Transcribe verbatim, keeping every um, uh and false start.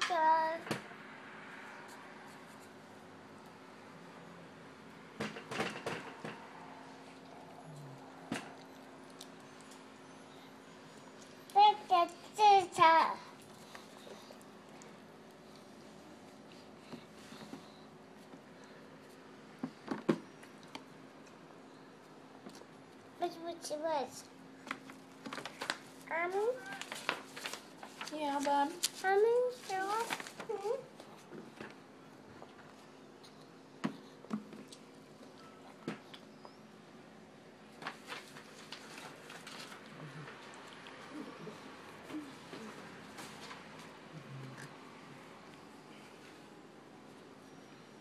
Bye. Look at this. Which which was? Mommy? Yeah, bud. Mommy, show us.